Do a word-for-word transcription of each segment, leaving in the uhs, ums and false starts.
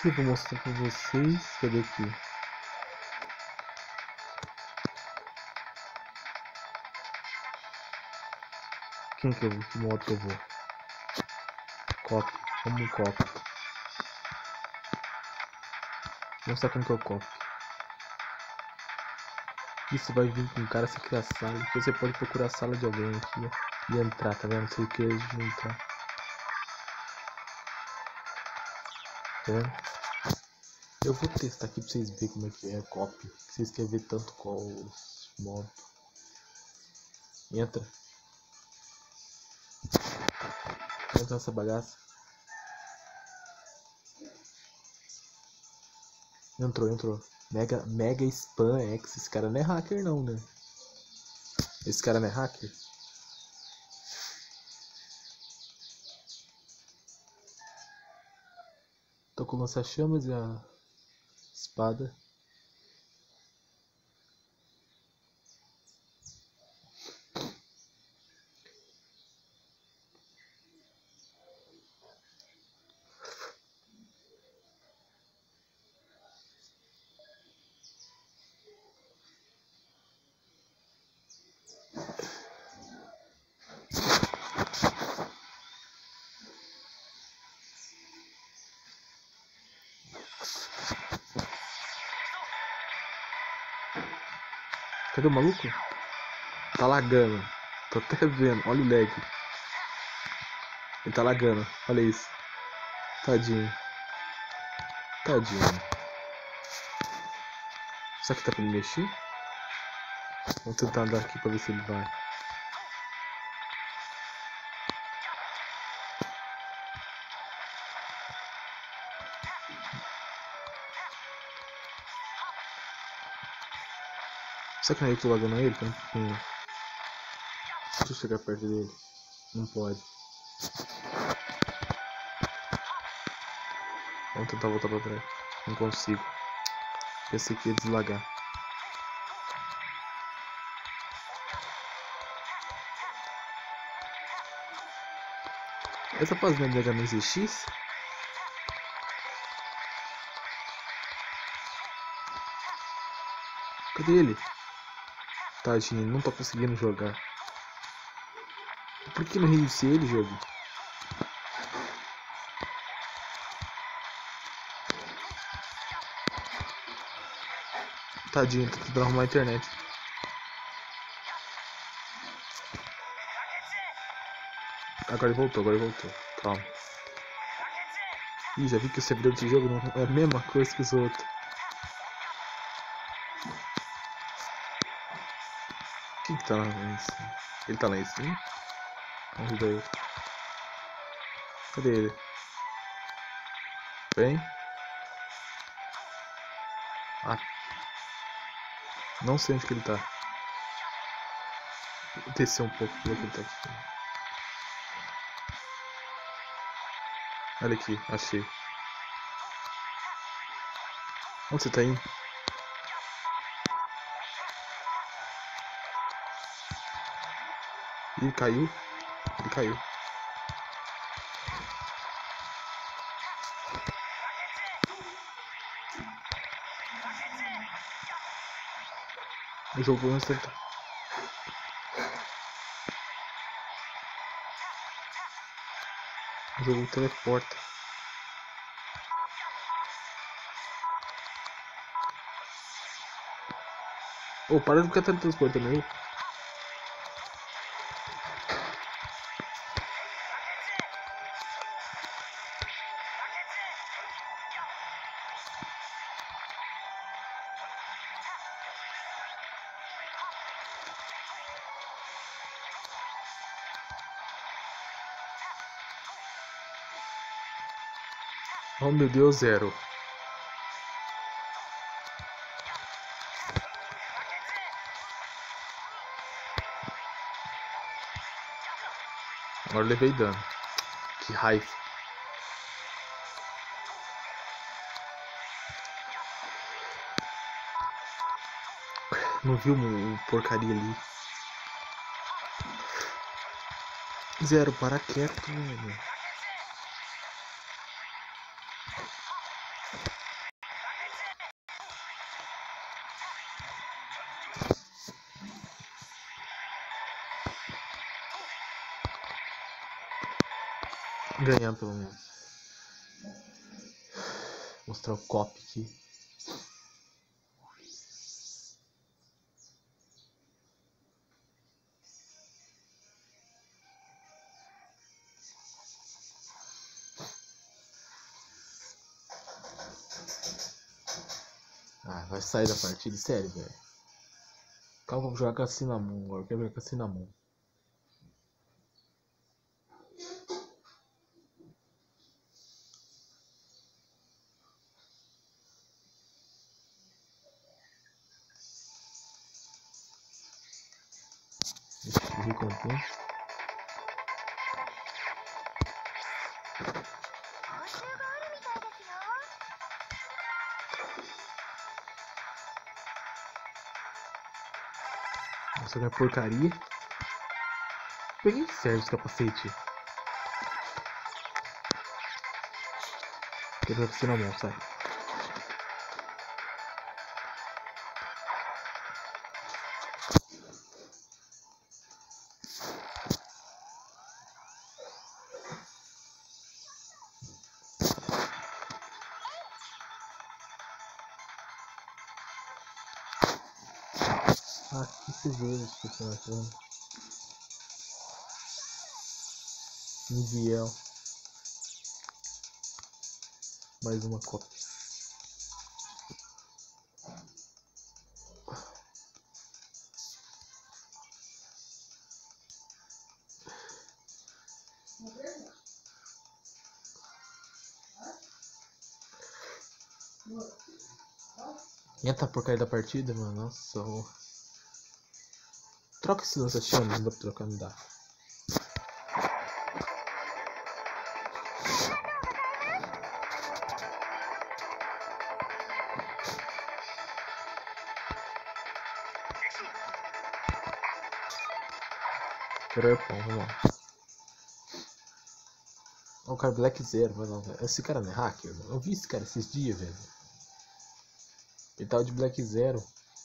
que eu vou mostrar pra vocês? Cadê aqui? Quem que eu vou? Que modo que eu vou? Copy. Vamos no copy. Vou mostrar como que eu copy. Aqui você vai vir com um cara, você cria a sala. Depois você pode procurar a sala de alguém aqui, ó, e entrar, tá vendo? Você quer entrar. Tá vendo? Eu vou testar aqui pra vocês verem como é que é a copy. Vocês querem ver tanto qual os modos. Entra. Entra nessa bagaça. Entrou, entrou. Mega, Mega Spam X. Esse cara não é hacker não, né? Esse cara não é hacker? Tô com lança-chamas e a espada. Cadê o maluco? Tá lagando. Tô até vendo. Olha o lag. Ele tá lagando. Olha isso. Tadinho. Tadinho. Será que tá pra ele mexer? Vamos tentar andar aqui pra ver se ele vai. Será que não é eu que tô lagando ele? Hum. Deixa eu chegar perto dele. Não pode. Vamos tentar voltar pra trás. Não consigo. Pensei que ia deslagar. Essa página de H M Z X? Cadê ele? Tadinho, não tá conseguindo jogar. Por que não reiniciei ele, jogo? Tadinho, tô tentando arrumar a internet. Agora ele voltou, agora ele voltou. Calma. Ih, já vi que o servidor desse jogo não é a mesma coisa que os outros. Quem que tá lá em cima? Ele tá lá em cima? Vamos ajudar ele. Cadê ele? Vem. Ah. Não sei onde que ele tá. Vou descer um pouco pra ver que ele tá aqui. Olha aqui, achei. Onde você tá indo? Ele caiu? Ele caiu. O jogo não acerta. O jogo teleporta. Ô, oh, para de ficar teletransportando eu. Oh meu Deus, zero. Agora levei dano. Que raiva. Não viu o porcaria ali. Zero, para quieto, velho. Ganhar pelo menos. Mostrar o copy aqui. Ah, vai sair da partida, sério, velho. Calma, vou jogar com a Cinnamon agora. Eu quero jogar com a Cinnamon. Deixa eu ver quanto tem. Nossa, minha porcaria. Peguei que serve esse capacete. Quero ver na mão, sai. Ah, que se vê esse personagem. Niviel. Mais uma cópia. Entra a porcaria da partida, mano. Nossa. Oh. Troca esse lança-chamas, não dá pra trocar, não dá. Quero pão, vamos lá. Ó, o cara Black Zero, mano. Esse cara não é hacker, mano. Eu vi esse cara esses dias, velho. Ele tava de Black Zero.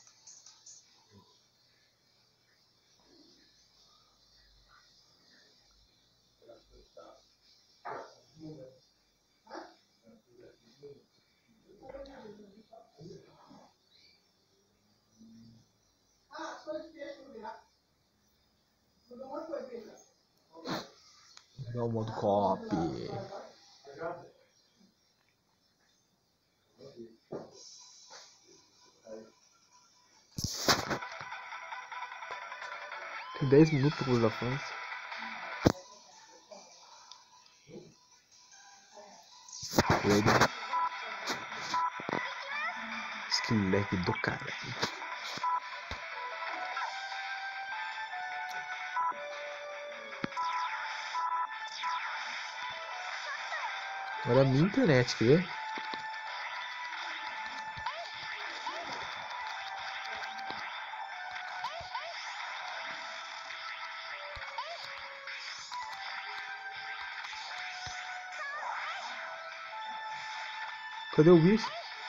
Dá o modo copy. Tem dez minutos pro da França. Ready. Skin lag do cara. Agora a minha internet, quer ver? Cadê o bicho?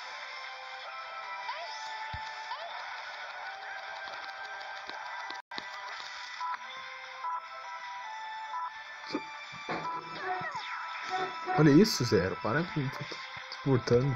Olha isso, Zero. Para com disputando.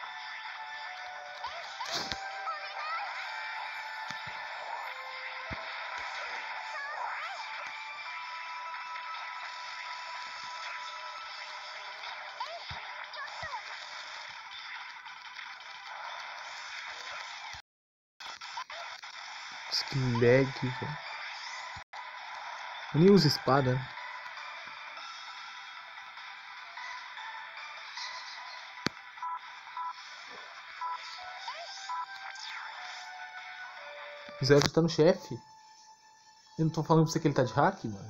Que lag, velho. Eu nem uso espada, né? O Zero tá no chefe. Eu não tô falando pra você que ele tá de hack, mano.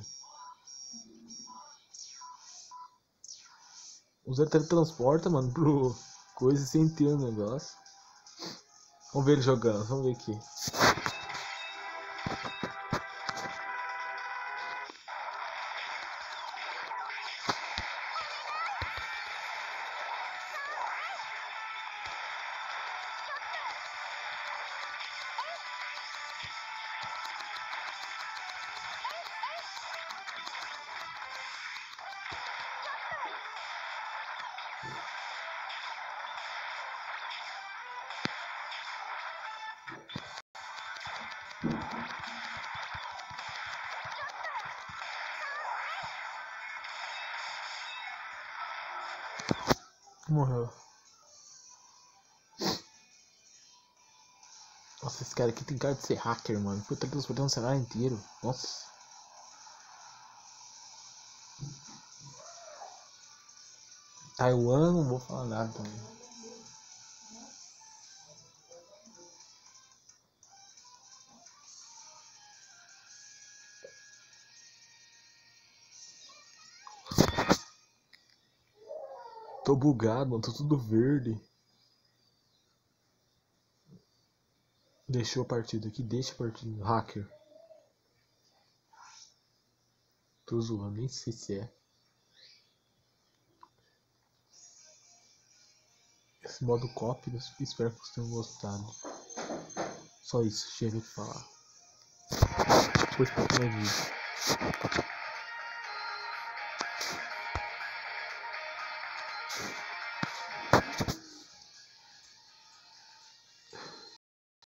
O Zero teletransporta, mano, pro coisa sem ter o negócio. Vamos ver ele jogando, vamos ver aqui. Morreu. Nossa, esse cara aqui tem cara de ser hacker, mano. Foi transportando o cenário inteiro. Nossa. Taiwan, não vou falar nada também. Tô bugado, mano. Tô tudo verde. Deixou a partida aqui. Deixa a partida. Hacker. Tô zoando, nem sei se é. Esse modo copy, espero que vocês tenham gostado. Só isso, chega de falar. Depois pra vídeo.